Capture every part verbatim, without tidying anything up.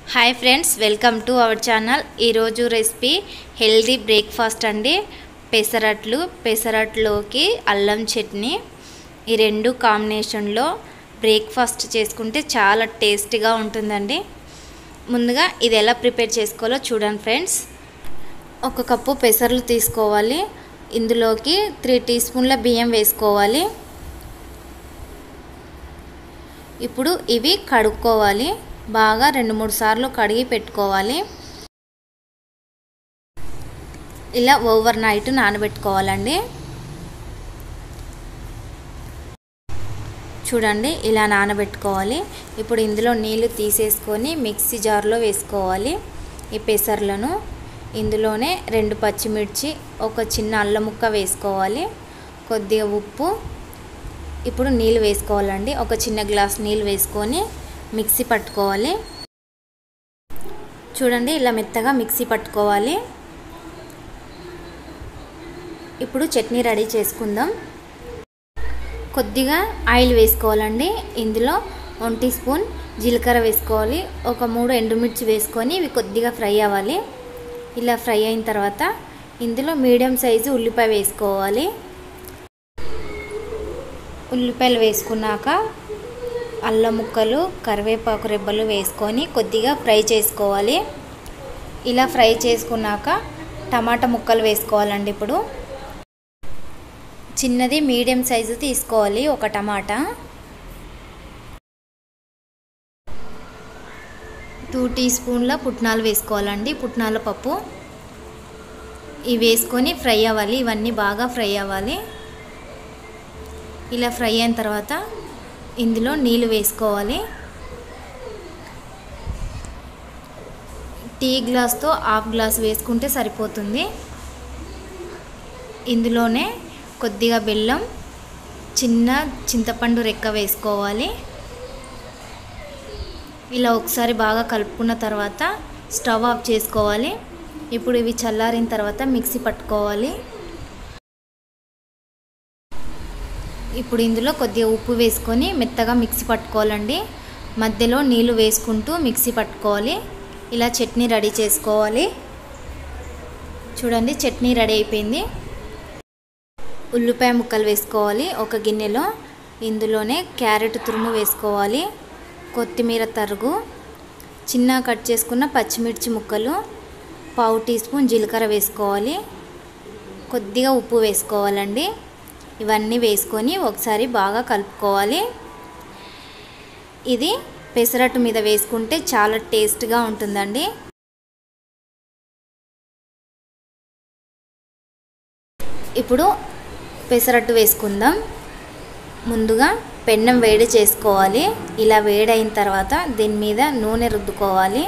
Hi friends, welcome to our channel. ఈరోజు recipe healthy breakfast అండి. పెసరట్లు, పెసరట్లోకి అల్లం చట్నీ, ఈ రెండు కాంబినేషన్లో బ్రేక్ఫాస్ట్ చేసుకుంటే చాలా టేస్టీగా ఉంటుందండి. ముందుగా ఇది ఎలా ప్రిపేర్ చేసుకోవాలో చూడండి ఫ్రెండ్స్. ఒక కప్పు పెసర్లు తీసుకోవాలి. ఇందులోకి త్రీ టీ స్పూన్ల బియ్యం వేసుకోవాలి. ఇప్పుడు ఇవి కడుక్కోవాలి. బాగా రెండు మూడు సార్లు కడిగి పెట్టుకోవాలి. ఇలా ఓవర్ నైట్ నానబెట్టుకోవాలండి. చూడండి, ఇలా నానబెట్టుకోవాలి. ఇప్పుడు ఇందులో నీళ్లు తీసేసుకొని మిక్సీ జార్లో వేసుకోవాలి. ఈ పెసర్లను ఇందులోనే రెండు పచ్చిమిర్చి, ఒక చిన్న అల్లం ముక్క వేసుకోవాలి, కొద్దిగా ఉప్పు. ఇప్పుడు నీళ్ళు వేసుకోవాలండి. ఒక చిన్న గ్లాస్ నీళ్ళు వేసుకొని మిక్సీ పట్టుకోవాలి. చూడండి, ఇలా మెత్తగా మిక్సీ పట్టుకోవాలి. ఇప్పుడు చట్నీ రెడీ చేసుకుందాం. కొద్దిగా ఆయిల్ వేసుకోవాలండి. ఇందులో వన్ టీ స్పూన్ జీలకర్ర వేసుకోవాలి. ఒక మూడు ఎండుమిర్చి వేసుకొని ఇవి కొద్దిగా ఫ్రై అవ్వాలి. ఇలా ఫ్రై అయిన తర్వాత ఇందులో మీడియం సైజు ఉల్లిపాయ వేసుకోవాలి. ఉల్లిపాయలు వేసుకున్నాక అల్లం ముక్కలు, కరివేపాకు రెబ్బలు వేసుకొని కొద్దిగా ఫ్రై చేసుకోవాలి. ఇలా ఫ్రై చేసుకున్నాక టమాటా ముక్కలు వేసుకోవాలండి. ఇప్పుడు చిన్నది మీడియం సైజు తీసుకోవాలి ఒక టమాటా. టూ టీ స్పూన్ల పుట్నాలు వేసుకోవాలండి, పుట్నాల పప్పు. ఇవి వేసుకొని ఫ్రై అవ్వాలి. ఇవన్నీ బాగా ఫ్రై అవ్వాలి. ఇలా ఫ్రై అయిన తర్వాత ఇందులో నీళ్ళు వేసుకోవాలి. టీ గ్లాస్తో హాఫ్ గ్లాస్ వేసుకుంటే సరిపోతుంది. ఇందులోనే కొద్దిగా బెల్లం, చిన్న చింతపండు రెక్క వేసుకోవాలి. ఇలా ఒకసారి బాగా కలుపుకున్న తర్వాత స్టవ్ ఆఫ్ చేసుకోవాలి. ఇప్పుడు ఇవి చల్లారిన తర్వాత మిక్సీ పట్టుకోవాలి. ఇప్పుడు ఇందులో కొద్దిగా ఉప్పు వేసుకొని మెత్తగా మిక్సీ పట్టుకోవాలండి. మధ్యలో నీళ్ళు వేసుకుంటూ మిక్సీ పట్టుకోవాలి. ఇలా చట్నీ రెడీ చేసుకోవాలి. చూడండి, చట్నీ రెడీ అయిపోయింది. ఉల్లిపాయ ముక్కలు వేసుకోవాలి ఒక గిన్నెలో. ఇందులోనే క్యారెట్ తురుము వేసుకోవాలి, కొత్తిమీర తరుగు, చిన్న కట్ చేసుకున్న పచ్చిమిర్చి ముక్కలు, పావు టీ స్పూన్ జీలకర్ర వేసుకోవాలి, కొద్దిగా ఉప్పు వేసుకోవాలండి. ఇవన్నీ వేసుకొని ఒకసారి బాగా కలుపుకోవాలి. ఇది పెసరట్టు మీద వేసుకుంటే చాలా టేస్ట్గా ఉంటుందండి. ఇప్పుడు పెసరట్టు వేసుకుందాం. ముందుగా పెన్నం వేడి చేసుకోవాలి. ఇలా వేడైన తర్వాత దీని మీద నూనె రుద్దుకోవాలి.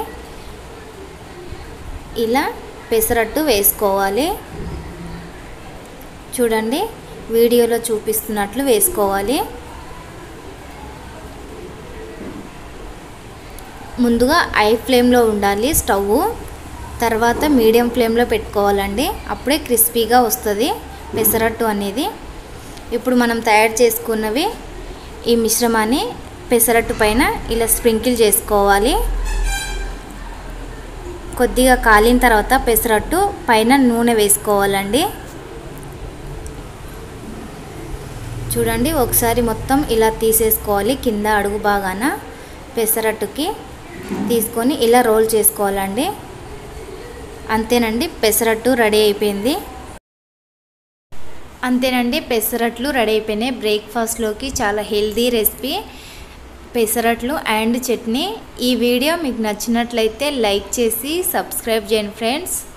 ఇలా పెసరట్టు వేసుకోవాలి. చూడండి, వీడియోలో చూపిస్తున్నట్లు వేసుకోవాలి. ముందుగా హై ఫ్లేమ్లో ఉండాలి స్టవ్, తర్వాత మీడియం ఫ్లేమ్లో పెట్టుకోవాలండి. అప్పుడే క్రిస్పీగా వస్తుంది పెసరట్టు అనేది. ఇప్పుడు మనం తయారు చేసుకున్నవి ఈ మిశ్రమాన్ని పెసరట్టు పైన ఇలా స్ప్రింకిల్ చేసుకోవాలి. కొద్దిగా కాలిన తర్వాత పెసరట్టు పైన నూనె వేసుకోవాలండి. చూడండి, ఒకసారి మొత్తం ఇలా తీసేసుకోవాలి. కింద అడుగు భాగాన పెసరట్టుకి తీసుకొని ఇలా రోల్ చేసుకోవాలండి. అంతేనండి, పెసరట్టు రెడీ అయిపోయింది. అంతేనండి, పెసరట్లు రెడీ అయిపోయినాయి. బ్రేక్ఫాస్ట్లోకి చాలా హెల్దీ రెసిపీ పెసరట్లు అండ్ చట్నీ. ఈ వీడియో మీకు నచ్చినట్లయితే లైక్ చేసి సబ్స్క్రైబ్ చేయండి ఫ్రెండ్స్.